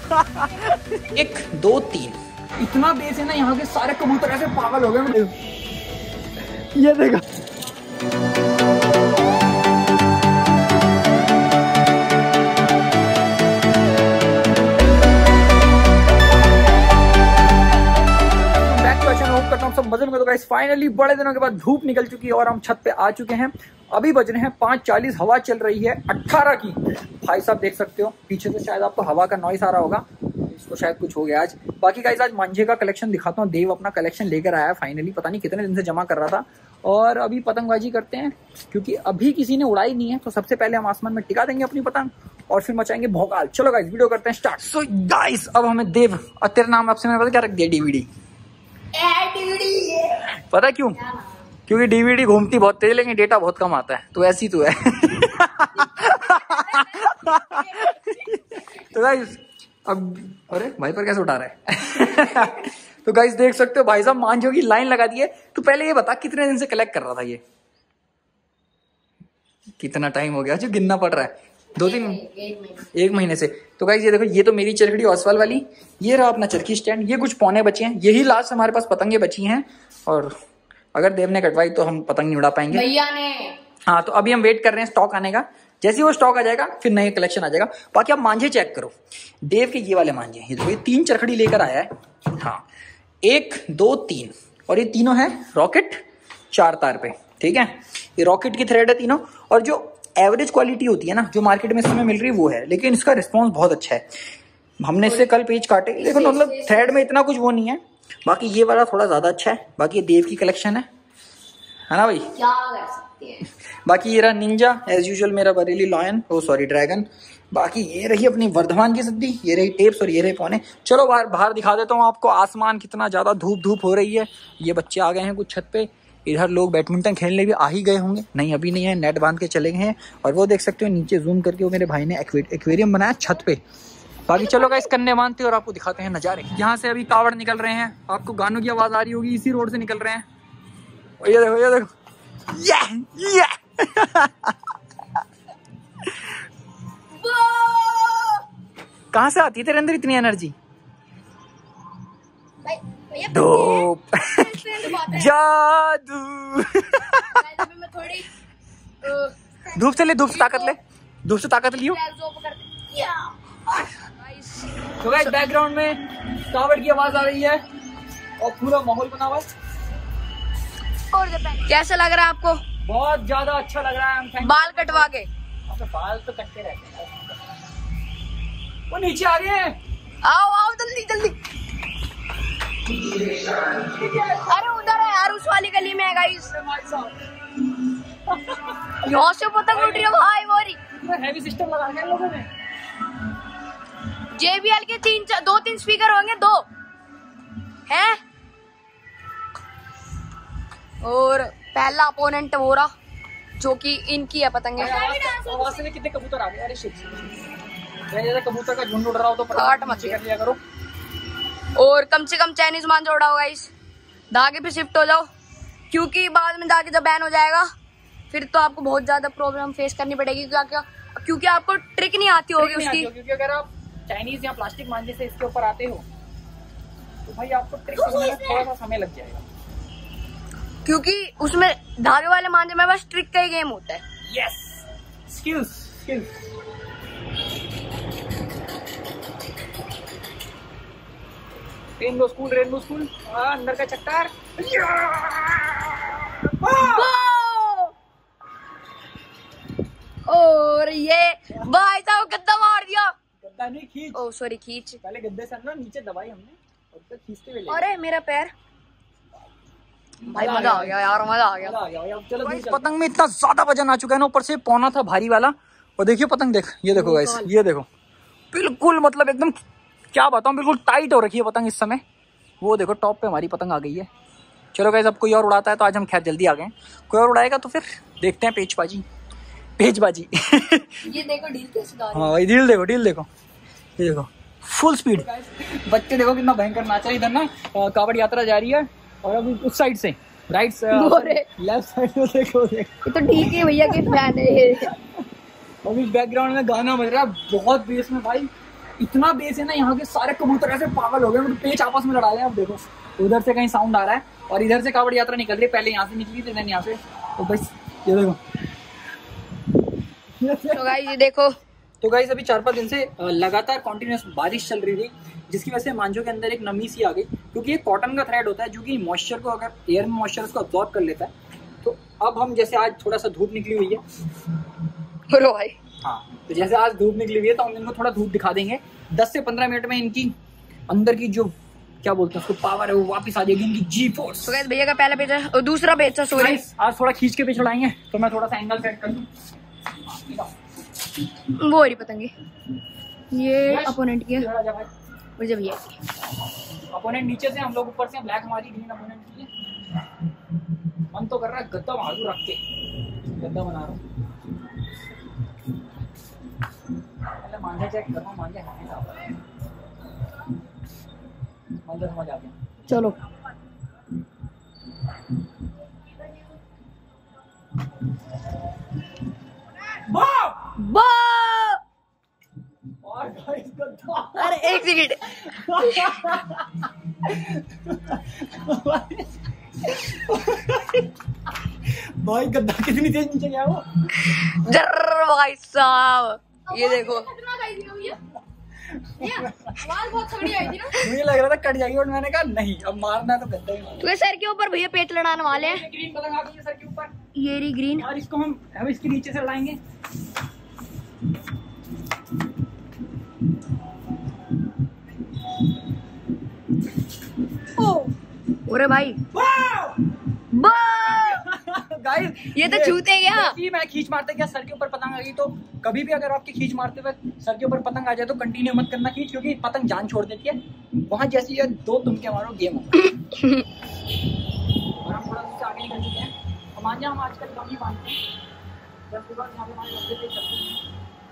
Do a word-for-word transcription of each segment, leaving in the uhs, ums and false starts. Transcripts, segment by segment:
एक दो तीन, इतना बेस है ना, यहाँ के सारे कबूतर ऐसे पागल हो गए। ये देखो सब मजे में। तो गाइस फाइनली बड़े दिनों के बाद धूप निकल चुकी है और हम छत पे आ चुके हैं। अभी बज रहे हैं पाँच चालीस, हवा चल रही है अट्ठारह की। भाई साहब देख सकते हो पीछे से शायद आपको हवा का नॉइस आ रहा होगा, इसको शायद कुछ हो गया आज। बाकी गाइस आज मांझे का कलेक्शन दिखाता हूँ। देव अपना कलेक्शन लेकर आया है फाइनली, पता नहीं कितने दिन से जमा कर रहा था। और अभी पतंगबाजी करते हैं क्योंकि अभी किसी ने उड़ाई नहीं है, तो सबसे पहले हम आसमान में टिका देंगे अपनी पतंग और फिर मचाएंगे भौकाल। चलो गाइस वीडियो करते हैं स्टार्ट। सो गाइस अब हमें देव, और तेरा नाम आपसे मैंने पता क्या रख दिया, डीवीडी। पता क्यों? क्योंकि डीवीडी घूमती बहुत तेज लेकिन डेटा बहुत कम आता है, तो ऐसी तो है। तो गाइस अब, अरे भाई पर कैसे उठा रहा है? तो गाइस देख सकते हो भाई साहब मांझों की लाइन लगा दी है। तो पहले ये बता कितने दिन से कलेक्ट कर रहा था ये? कितना टाइम हो गया जो गिनना पड़ रहा है? दो तीन एक महीने से। तो गाइस ये देखो, ये तो मेरी चरखड़ी ऑसवाल वाली, ये रहा अपना चरखी स्टैंड, ये कुछ पौने बचे हैं, यही लास्ट हमारे पास पतंगे बची हैं। और अगर देव ने कटवाई तो हम पतंग नहीं उड़ा पाएंगे भैया ने। हाँ तो अभी हम वेट कर रहे हैं स्टॉक आने का। जैसे ही वो स्टॉक आ जाएगा फिर नए कलेक्शन आ जाएगा। बाकी आप मांझे चेक करो, देव के ये वाले मांझे, ये देखो ये तीन चरखड़ी लेकर आया है। हाँ एक दो तीन, और ये तीनों है रॉकेट चार तार पे, ठीक है। ये रॉकेट की थ्रेड है तीनों, और जो एवरेज क्वालिटी होती है ना जो मार्केट में इस समय मिल रही है वो है, लेकिन इसका रिस्पॉन्स बहुत अच्छा है। हमने इससे कल पेज काटे, देखो मतलब थ्रेड में इतना कुछ वो नहीं है। बाकी ये वाला थोड़ा ज्यादा अच्छा है। बाकी ये देव की कलेक्शन है, है ना भाई? क्या कर सकते हैं। बाकी ये रहा निंजा एज यूजुअल, मेरा Bareilly lion, oh sorry dragon. बाकी ये रही अपनी वर्धमान की सद्दी, ये रही टेप्स और ये रहे पौने। चलो बाहर बाहर दिखा देता हूँ आपको आसमान, कितना ज्यादा धूप धूप हो रही है। ये बच्चे आ गए हैं कुछ छत पे, इधर लोग बैडमिंटन खेलने भी आ ही गए होंगे, नहीं अभी नहीं है, नेट बांध के चले गए हैं। और वो देख सकते हो नीचे जूम करके वो मेरे भाई ने एक्वेरियम बनाया छत पे। बाकी चलो गाइस कन्ने बांधते और आपको दिखाते हैं नजारे। यहाँ से अभी कावड़ निकल रहे हैं, आपको गानों की आवाज आ रही होगी, इसी रोड से निकल रहे हैं। और ये देखो ये देखो, ये ये कहाँ से आती है तेरे अंदर इतनी एनर्जी? धूप जादू। धूप से ले, धूप से ताकत ले, धूप से ताकत लियो। तो गाइस बैकग्राउंड में कावड़ की आवाज आ रही है और पूरा माहौल बना हुआ है। कैसा लग रहा है आपको? बहुत ज्यादा अच्छा लग रहा है। बाल कटवा के? बाल तो कटते रहते हैं। वो नीचे आ गए हैं, आओ आओ जल्दी जल्दी। अरे उधर है यार, उस वाली गली में है गाइस। यहाँ से पतंग उड़ रही है भाई, मोरी हैवी सिस्टम लगा के लोगों ने। जेबीएल के तीन दो तीन स्पीकर होंगे, दो हैं। और पहला अपोनेंट वो रहा जो कि इनकी है पतंगे। वहाँ से कितने कबूतर आ गए? अरे शिट, जैसे कबूतर का झुंड उड़ रहा हो तो काट मत कर लिया करो। और कम से कम चाइनीज मान जोड़ा होगा, इस धागे पे शिफ्ट हो जाओ, क्योंकि बाद में जाके जब बैन हो जाएगा फिर तो आपको बहुत ज्यादा प्रॉब्लम फेस करनी पड़ेगी। क्या क्या क्योंकि आपको ट्रिक नहीं आती होगी उसकी। क्योंकि अगर आप चाइनीज या प्लास्टिक मांझे से इसके ऊपर आते हो तो भाई आपको ट्रिक सीखने में थोड़ा सा समय लग जाएगा, क्योंकि उसमें धागे वाले मांझे में बस ट्रिक का ही गेम होता है। Yes, skills skills. Rainbow school, rainbow school, अंदर का चट्टार। और ये भाई साहब गद्दा मार दिया। गद्दा नहीं, खींच। ओ सॉरी, खींच। पहले गद्दे से ना नीचे दबाई हमने और फिर खींचते हुए ले। अरे मेरा पैर भाई, मजा आ गया यार, मजा आ गया। चलो पतंग में इतना ज्यादा वजन आ चुका है ना, ऊपर से पौना था भारी वाला। और देखिए पतंग, देख ये देखो गाइस, ये देखो बिल्कुल मतलब एकदम क्या बताऊं, बिल्कुल टाइट हो रखी है पतंग इस समय। वो देखो टॉप पे हमारी पतंग आ गई है। चलो गाइस अब कोई और उड़ाता है तो आज हम खैर जल्दी आ गए, कोई और उड़ाएगा तो फिर देखते हैं पेचबाजी पेचबाजी। ये देखो डील कैसे गा रही है। हाँ भाई डील देखो, डील देखो, ये देखो फुल स्पीड। बच्चे देखो कितना भयंकर नाच रहे। इधर ना कावड़ यात्रा जा रही है और अभी उस साइड से राइट लेफ्ट साइड में देखो, देखो तो ठीक है भैया के फैन है ये। अभी बैकग्राउंड में गाना बज रहा है बहुत बेस में भाई, इतना बेस है ना, यहाँ के सारे कबूतर ऐसे पागल हो गए, मतलब पेच आपस में लड़ा रहे हैं। अब देखो उधर से कहीं साउंड आ रहा है और इधर से कावड़ यात्रा निकल रही है, पहले यहाँ से निकली थी, यहाँ से। तो बस ये देखो तो गाइस ये देखो, तो गाइस अभी चार पाँच दिन से लगातार कंटिन्यूअस बारिश चल रही थी, जिसकी वजह से मांझों के अंदर एक नमी सी आ गई, क्योंकि ये कॉटन का थ्रेड होता है जो कि मॉइस्चर को, अगर एयर में मॉइस्चर उसको अब्जॉर्ब कर लेता है। तो अब हम जैसे आज थोड़ा सा धूप निकली हुई है, रो भाई हाँ, तो जैसे आज धूप निकली हुई है तो हम इनको थोड़ा धूप दिखा देंगे। दस से पंद्रह मिनट में इनकी अंदर की जो क्या बोलते हैं उसको पावर है वो वापस आ जाएगी, इनकी जी फोर्स। तो गाइस भैया का पहला पेज है और दूसरा पेज है, सॉरी आज थोड़ा खींच के पेज उड़ाएंगे, तो मैं थोड़ा सा एंगल सेट कर दूं। वो रही पतंगे, ये अपोनेंट की है और जब ये अपोनेंट नीचे से, हम लोग ऊपर से, ब्लैक हमारी, ग्रीन अपोनेंट की है। मन तो कर रहा है गद्दा मारू रख के, गद्दा बना रहा हूँ। पहले मांझा चेक कर रहा हूँ, मांझा है क्या, मांझा समझ आ गया। चलो बा और गाइस गद्दा, अरे एक सेकंड भाई गद्दा कितनी तेज नीचे गया वो, जर्र भाई साहब। ये देखो आवाज बहुत तगड़ी आई थी ना, मुझे लग रहा था कट जाएगी, और मैंने कहा नहीं अब मारना है तो गद्दा ही मारना। तो सर के ऊपर भैया पेच लड़ाने वाले हैं। ग्रीन पतंग आ गई है सर के ऊपर, ये रही ग्रीन, और इसको हम हम इसके नीचे से उड़ाएंगे। अरे भाई गाइस ये तो छूते क्या, मैं खींच मारते क्या सर के ऊपर पतंग आ गई, तो कभी भी अगर आपके खींच मारते हुए सर के ऊपर पतंग आ जाए तो कंटिन्यू मत करना खींच, क्योंकि पतंग जान छोड़ देती है। वहां जैसी ये दो तुम के मारो गेम होगा। और हम थोड़ा सा आगे निकल चुके हैं, तो मान जा हम आजकल कम ही मानते हैं, जब सुबह यहाँ पे हमारे लंबे पेज चलते हैं।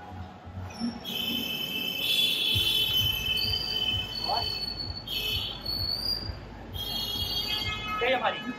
और हमारी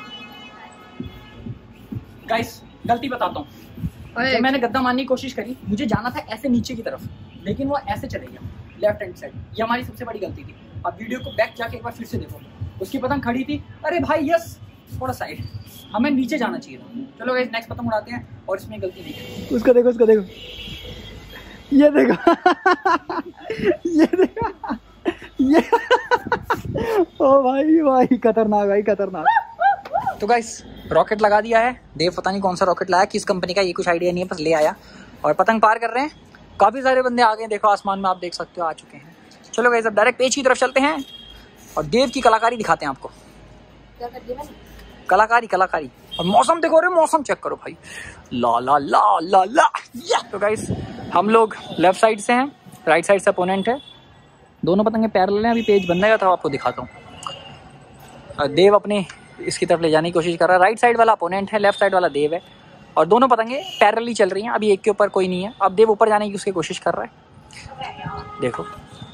गाइस गलती बताता हूँ, जब मैंने गद्दा मारने की कोशिश करी, मुझे जाना था ऐसे नीचे की तरफ, लेकिन वो ऐसे चले गया लेफ्ट हैंड साइड। ये हमारी सबसे बड़ी गलती थी। अब वीडियो को बैक जाके एक बार फिर से देखो, उसकी पतंग खड़ी थी, अरे भाई यस थोड़ा साइड, हमें नीचे जाना चाहिए था। चलो गाइस नेक्स्ट पतंग उड़ाते हैं, और इसमें गलती नहीं है। उसका देखो, उसका देखो, ये देखो ये देखो ये ओ भाई भाई खतरनाक, भाई खतरनाक। तो गाइस रॉकेट लगा दिया है, देव पता नहीं कौन सा रॉकेट लाया, किस कंपनी का ये कुछ आइडिया नहीं है, बस ले आया और पतंग पार कर रहे हैं। काफी सारे बंदे आ गए, देखो आसमान में आप देख सकते हो आ चुके हैं। चलो गाइस अब डायरेक्ट पेज की तरफ चलते हैं और देव की कलाकारी दिखाते हैं आपको। क्या कर दिया मैंने? कलाकारी कलाकारी। और मौसम देखो, रे मौसम चेक करो भाई, ला ला ला ला ला। तो गाइस हम लोग लेफ्ट साइड से हैं, राइट साइड से अपोनेंट है, दोनों पतंगे पैरेलल हैं। अभी पेज बनने था, आपको दिखाता हूँ। देव अपने इसकी तरफ ले जाने की कोशिश कर रहा है, राइट साइड वाला अपोनेंट है, लेफ्ट साइड वाला देव है, और दोनों पतंगे पैरेलली चल रही हैं। अभी एक के ऊपर कोई नहीं है, अब देव ऊपर जाने की उसकी कोशिश कर रहा है। देखो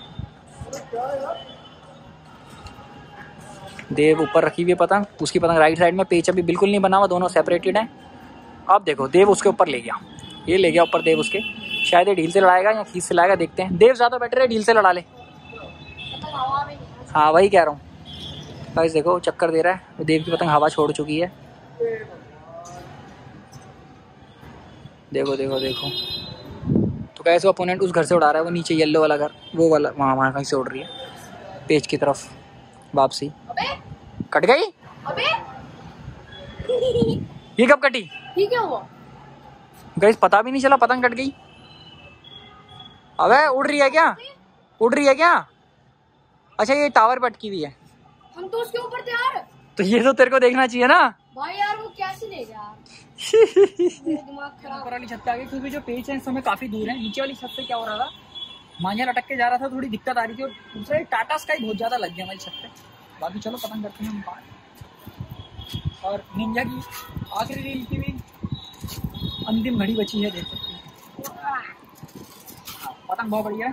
देव ऊपर रखी हुई है पतंग, उसकी पतंग राइट साइड में, पेच अभी बिल्कुल नहीं बना हुआ, दोनों सेपरेटेड हैं। अब देखो देव उसके ऊपर ले गया, ये ले गया ऊपर देव उसके, शायद ये ढील से लड़ाएगा या खींच से लड़ाएगा, देखते हैं। देव ज़्यादा बेटर है, ढील से लड़ा ले। हाँ वही कह रहा हूँ गाइस, देखो चक्कर दे रहा है, देव की पतंग हवा छोड़ चुकी है। देखो देखो देखो, तो कैसे वो अपोनेंट उस घर से उड़ा रहा है, वो नीचे येलो वाला घर, वो वाला वहाँ वहाँ कहीं से उड़ रही है पेज की तरफ वापसी। कट गई अबे ये कब कटी? ये क्या हुआ गाइस पता भी नहीं चला, पतंग कट गई। अबे उड़ रही है क्या, उड़ रही है क्या? अच्छा ये टावर पे अटकी हुई है, हम तो उसके ऊपर थे यार। तो ये तो तेरे को देखना चाहिए ना भाई यार, वो कैसे ले गया दिमाग खराब। ऊपर वाली छत पे आ गई, क्योंकि जो पेज है इस समय काफी दूर है। नीचे वाली छत पे क्या हो रहा था, मांझा लटक के जा रहा था, थोड़ी दिक्कत आ रही थी, और दूसरा टाटा स्काई बहुत ज्यादा लग गया हमारी छत पे। बाकी चलो पतंग करते हैं हम बात। और निंजा की आखिरी रील की भी अंतिम घड़ी बची है, देख सकते हैं। पतंग बहुत बढ़िया है,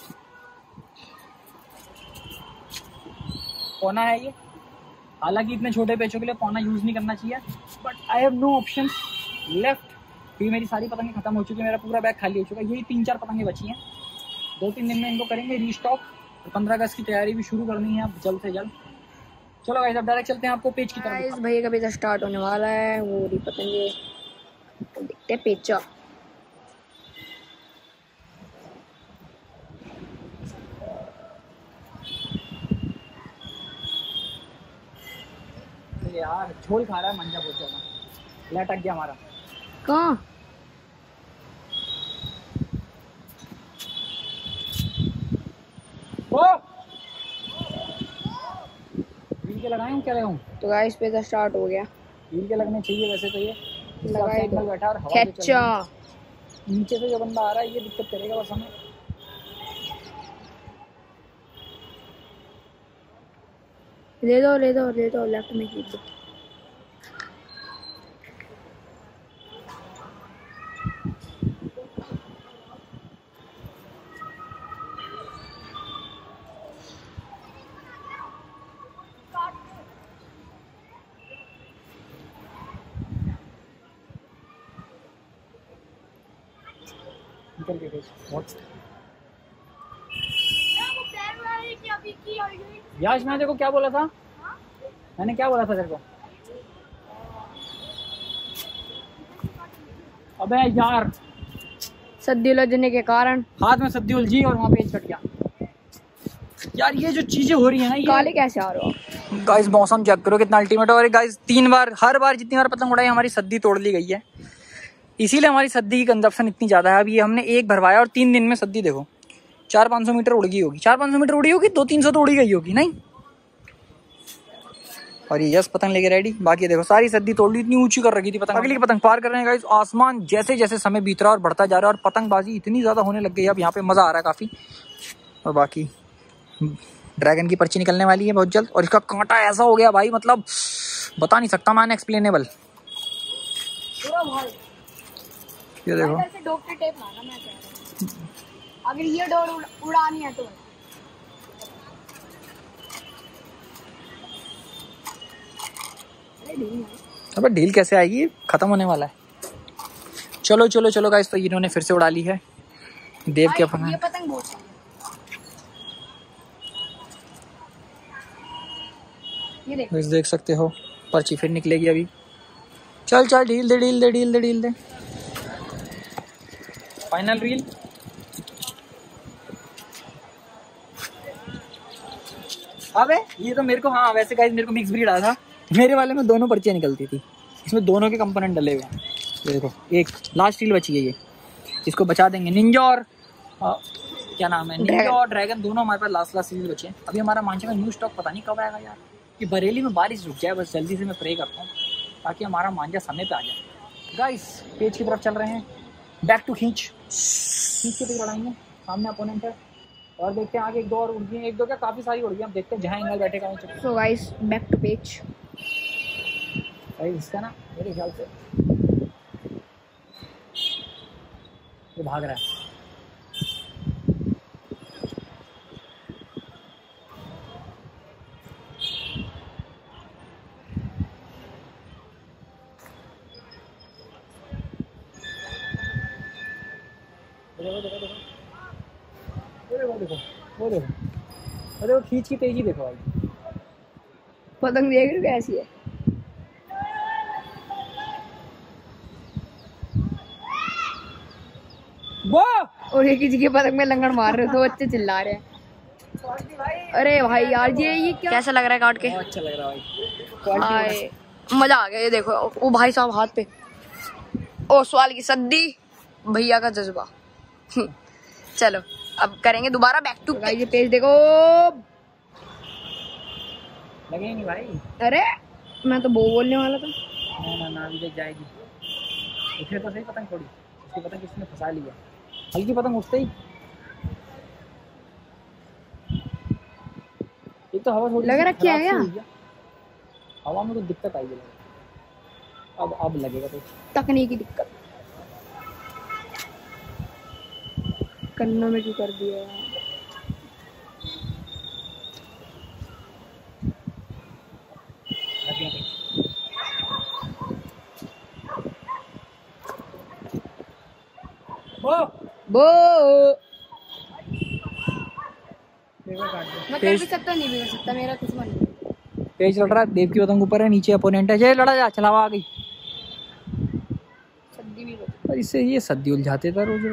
पौना है ये, हालांकि इतने छोटे पेचों के लिए पौना यूज नहीं करना चाहिए, but I have no option left. फिर मेरी सारी पतंगें खत्म हो चुकी है, मेरा पूरा बैग खाली हो चुका है, यही तीन चार पतंगें बची हैं। दो तीन दिन में इनको करेंगे रीस्टॉक और पंद्रह अगस्त की तैयारी भी शुरू करनी है अब जल्द से जल्द। चलो गाइस अब डायरेक्ट चलते हैं आपको पेज की तरफ। भैया का पेचा स्टार्ट होने वाला है, वो रही पतंगे, तो देखते हैं पेचा। यार झोल खा रहा है मंजा बहुत ज्यादा, लटक गया हमारा। कहाँ? ओ रील के लगाए हूँ क्या हूँ? तो गाइस पेचा स्टार्ट हो गया। रील के लगने चाहिए वैसे तो, ये लगाए दो। बैठा और हवा खेचा नीचे से जो बंदा आ रहा है ये दिक्कत करेगा बस हमें। ले दो ले दो ले दो, लेफ्ट में खींच दो। निकल के बहुत याश, मैं देखो क्या बोला था, मैंने क्या बोला था तेरे को? अबे यार सद्दी उलझने के कारण हाथ में सद्दी उलझी और वहाँ पेज कट गया। यार ये जो चीजें हो रही है ना, ये काले कैसे आ रहे हो गाइस? मौसम चेक करो कितना अल्टीमेट है। और गाइस तीन बार, हर बार जितनी बार पतंग उड़ाई हमारी सद्दी तोड़ ली गई है, इसीलिए हमारी सद्दी की कंजप्शन इतनी ज्यादा है। अब ये हमने एक भरवाया और तीन दिन में सद्दी देखो चार पाँच सौ मीटर उड़ गई होगी, चार पाँच सौ मीटर उड़ी होगी, दो तीन सौ तो उड़ी गई होगी नहीं। और ये यस पतंग लेके रेडी। बाकी देखो सारी सद्दी तोड़ ली, इतनी ऊंची कर रखी थी पतंग। अगली पतंग पार कर रहे हैं गाइस। आसमान जैसे जैसे समय बीत रहा और बढ़ता जा रहा है और पतंगबाजी इतनी ज्यादा होने लग गई, अब यहाँ पे मजा आ रहा है काफी। और बाकी ड्रैगन की पर्ची निकलने वाली है बहुत जल्द, और इसका कांटा ऐसा हो गया भाई, मतलब बता नहीं सकता मैं, एक्सप्लेनेबल। ये देखो डॉक्टर टेप लाना, मैं कह रहा हूं अगर ये डोर उड़ानी है तो। अबे ढील कैसे आएगी, खत्म होने वाला है। चलो चलो चलो गाइस, तो इन्होंने फिर से उड़ा ली है देव के अपना। ये पतंग बहुत है, ये देखो देख सकते हो पर्ची फिर निकलेगी अभी। चल चल ढील दे ढील दे ढील दे ढील दे। Final reel. अबे ये तो मेरे को, हाँ वैसे गाइस मेरे को मिक्स ब्रीड आया था, मेरे वाले में दोनों पर्चियाँ निकलती थी, इसमें दोनों के कंपोनेंट डले हुए हैं। ये देखो एक लास्ट रील बची है, ये इसको बचा देंगे। निंजा और आ, क्या नाम है, निंजा और ड्रैगन दोनों हमारे पास लास्ट लास्ट रील बचे हैं। अभी हमारा मांझे में न्यू स्टॉक पता नहीं कब आएगा यार। कि बरेली में बारिश रुक जाए बस, जल्दी से मैं प्रे करता हूँ ताकि हमारा मांझा समय पे आ जाए। गाइस पेज की तरफ चल रहे हैं, बैक टू खींच खींच के लड़ाएंगे, सामने अपोनेंट है। और देखते हैं आगे एक दो और उड़ गई, एक दो क्या काफी सारी उड़ गई। अब देखते हैं जहाँ एंगल बैठेगा। So guys back to page. इसका ना मेरे ख्याल से ये भाग रहा है। देखो देखो देखो देखो देखो वो देखो, अरे वो खींच की तेजी देखो भाई। पतंग देख रहे हो कैसी है। वो और ये किसी के पतंग में लंगड़ मार रहे हो, तो बच्चे चिल्ला रहे हैं। अरे भाई यार ये ये क्या कैसा लग रहा है काट के? अच्छा लग रहा है भाई, मजा आ गया। ये देखो ओ भाई साहब हाथ पे, ओ सवाल की सद्दी, भैया का जज्बा। चलो अब करेंगे दोबारा बैक टू। ये पेज देखो, लगे नहीं भाई। अरे मैं तो वो बोलने वाला था। ना ना ना अभी जाएगी, उठे तो सही पतंग थोड़ी, इसकी पतंग किसने फंसा लिया। हल्की पतंग उठते ही एक तो हवा थोड़ी लग रखी है क्या? हवा में कुछ दिक्कत आई है, अब अब लगेगा तो तकनीकी दिक्कत। कन्नों में क्यों कर दिया? वो वो देखो काट दिया। मैं कर भी सकता नहीं भी कर सकता, मेरा किस्मत नहीं। पेज लड़ रहा है, देव की पतंग ऊपर है, नीचे अपोनेंट है। जय लड़ा जा, चलावा आ गई। सद्दी भी और इससे ये सद्दी उलझाते था रोज।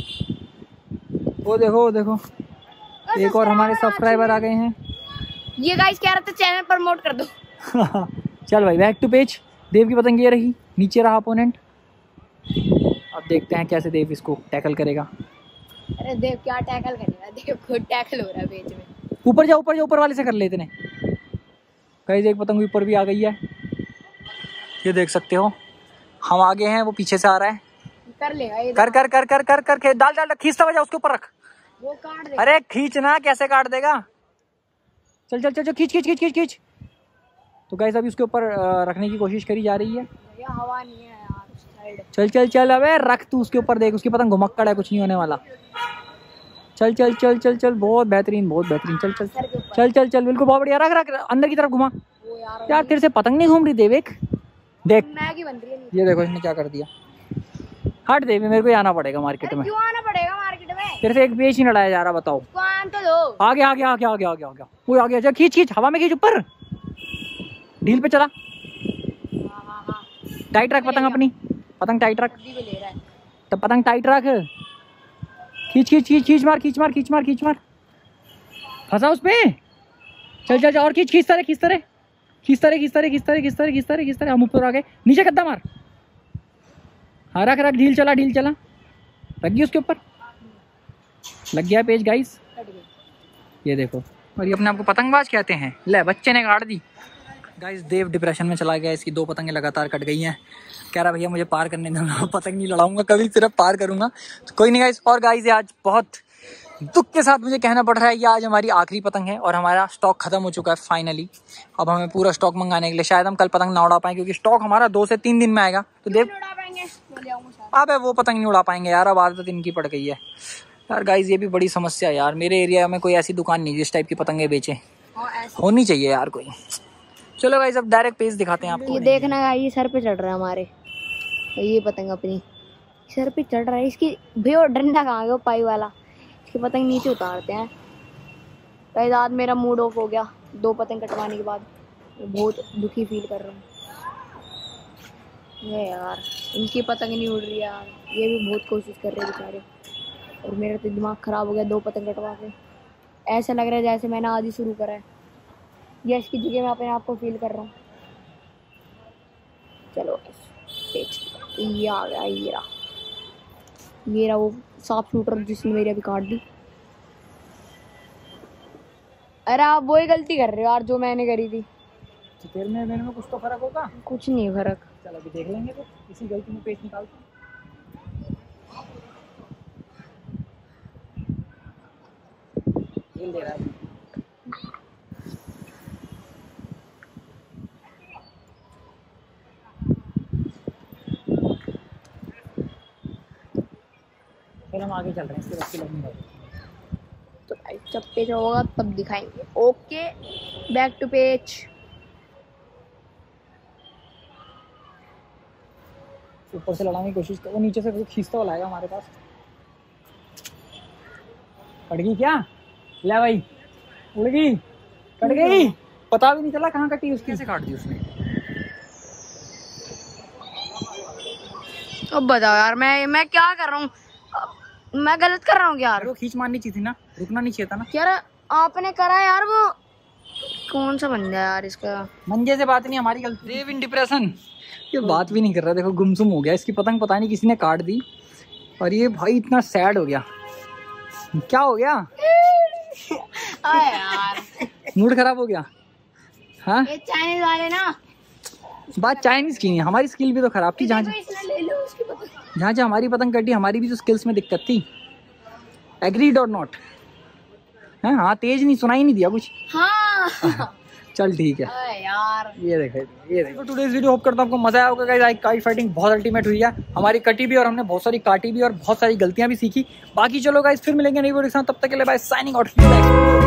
वो देखो वो देखो, एक और हमारे सब्सक्राइबर आ गए हैं। ये गाइस कह रहे थे चैनल प्रमोट कर दो। चल भाई बैक टू पेज। देव की पतंग ये रही, नीचे रहा अपोनेंट। अब देखते हैं कैसे देव इसको टैकल करेगा। अरे देव क्या टैकल करेगा, देव खुद टैकल हो रहा है पेज में। ऊपर जा ऊपर जा, ऊपर वाले से कर लेते ने। गाइस एक पतंग ऊपर भी आ गई है, ये देख सकते हो। हम आगे हैं, वो पीछे से आ रहा है। कर लेगा ये, कर कर कर कर कर कर कर डाल डाल, खींचता बजा, उसके ऊपर रख। वो काट देगा। अरे खींचना, कैसे काट देगा। चल चल चल चल, खींच खींच खींच खींच खींच। तो गाइस अभी उसके ऊपर रखने की कोशिश करी जा रही है। भैया हवा नहीं है यार साइड। चल चल चल, अबे रख तू उसके ऊपर, देख उसकी पतंग घुमक्कड़ है, कुछ नहीं होने वाला। चल चल चल चल चल, बहुत बेहतरीन बहुत बेहतरीन। चल चल चल चल चल, बिल्कुल बहुत बढ़िया। रख रख अंदर की तरफ घुमा। वो यार यार तेरे से पतंग नहीं घूम रही देवेक, देख मैगी बन रही है। ये देखो इसने क्या कर दिया। हट देवी, मेरे को आना पड़ेगा मार्केट में। क्यों आना पड़ेगा मार्केट में? तेरे से एक पेज ही लड़ाया जा रहा, बताओ। तो आन तो दो। आगे आगे आगे आगे आगे आगे वो आ गया। चल खींच खींच, हवा में खींच, ऊपर ढील पे चला। टाइट रख पतंग अपनी, पतंग टाइट रख। तब पतंग टाइट रख, खींच खींच खींच खींच मार खींच मार खींच मार खींच मार, फंसा उस पे। चल चल और खींच खींचता रहे खींचता रहे खींचता रहे खींचता रहे खींचता रहे खींचता रहे खींचता रहे खींचता रहे। हम ऊपर आ गए, नीचे गद्दा मार। हाँ रख रख, ढील चला ढील चला, रख गई उसके ऊपर, लग गया पेज गाइस। ये देखो, और ये अपने आपको पतंगबाज कहते हैं। ले बच्चे ने काट दी। गाइस देव डिप्रेशन में चला गया, इसकी दो पतंगें लगातार कट गई हैं। कह रहा भैया मुझे पार करने दो, मैं पतंग नहीं लड़ाऊंगा कभी, सिर्फ पार करूंगा। तो कोई नहीं गाइस। और गाइस आज बहुत दुख के साथ मुझे कहना पड़ रहा है, ये आज हमारी आखिरी पतंग है और हमारा स्टॉक खत्म हो चुका है फाइनली। अब हमें पूरा स्टॉक मंगाने के लिए शायद हम कल पतंग ना उड़ा पाएं, क्योंकि स्टॉक हमारा दो से तीन दिन में आएगा। तो देव अब वो पतंग नहीं उड़ा पाएंगे यार, अब आदत इनकी पड़ गई है यार। गाइस ये भी बड़ी समस्या है यार, मेरे एरिया में कोई ऐसी दुकान नहीं जिस टाइप की पतंगे बेचे। होनी चाहिए यार कोई। चलो गाइस अब डायरेक्ट पेज दिखाते हैं आपको। ये देखना है, ये सर पे चढ़ रहा है हमारे, ये पतंग अपनी सर पे चढ़ रहा है। इसकी भैया डंडा कहाँ गया पाई वाला, इसकी पतंग नीचे उतारते हैं। गाइस आज मेरा मूड ऑफ हो गया दो पतंग कटवाने के बाद, बहुत दुखी फील कर रहा हूँ। ये यार इनकी पतंग नहीं उड़ रही यार, ये भी बहुत कोशिश कर रहे हैं बेचारे, और मेरा तो दिमाग खराब हो गया दो पतंग कटवा के। ऐसा लग रहा है जैसे मैंने आज ही शुरू करा है, या इसकी जगह मैं अपने आप को फील कर रहा हूँ। चलो ये आ गया, ये रहा ये रहा वो सांप शूटर जिसने मेरी अभी काट दी। अरे आप वही गलती कर रहे हो यार जो मैंने करी थी। तो तेरे में मेरे में कुछ तो फर्क होगा। कुछ नहीं फर्क। चल अभी देख लेंगे, तो इसी गलती में पेज निकालते हैं। दे रहा है हम आगे चल रहे हैं, इसके बच्चे लोग नहीं। तो जब पेज होगा तब दिखाएंगे। Okay back to page. ऊपर से लड़ाने की कोशिश कर, वो नीचे से खींचता हुआ लाएगा हमारे पास। कट गई क्या? ले भाई उड़ गई, कट गई, पता भी नहीं चला कहाँ कटी उसकी। कैसे काट दी उसने? अब बताओ यार मैं मैं क्या कर रहा हूँ, मैं गलत कर रहा हूँ यार। वो खींच मारनी चाहिए थी ना, रुकना नहीं चाहिए था ना यार। आपने करा यार, वो कौन सा बंदा है यार इसका। मंजे से बात नहीं, हमारी गलती। देव इन डिप्रेशन, ये बात भी नहीं कर रहा, देखो गुमसुम हो गया। इसकी पतंग पता नहीं किसी ने काट दी, और ये भाई इतना सैड हो गया। क्या हो गया? यार मूड खराब हो गया। हाँ ये चाइनीज वाले ना, बात चाइनीज की नहीं, हमारी स्किल भी तो खराब थी। जहाँ जहाँ जहाँ हमारी पतंग कटी, हमारी भी तो स्किल्स में दिक्कत थी। एग्रीड और नॉट? हाँ हाँ तेज नहीं, सुनाई नहीं दिया कुछ। हाँ चल ठीक है यार। ये देखे ये देखो टुडेज वीडियो, होप करता हूँ आपको मजा आया होगा गाइस। आज काइट फाइटिंग बहुत अल्टीमेट हुई है, हमारी कटी भी और हमने बहुत सारी काटी भी और बहुत सारी गलतियां भी सीखी। बाकी चलो गाइस फिर मिलेंगे नई वीडियो के साथ, तब तक के लिए बाय, साइनिंग आउट।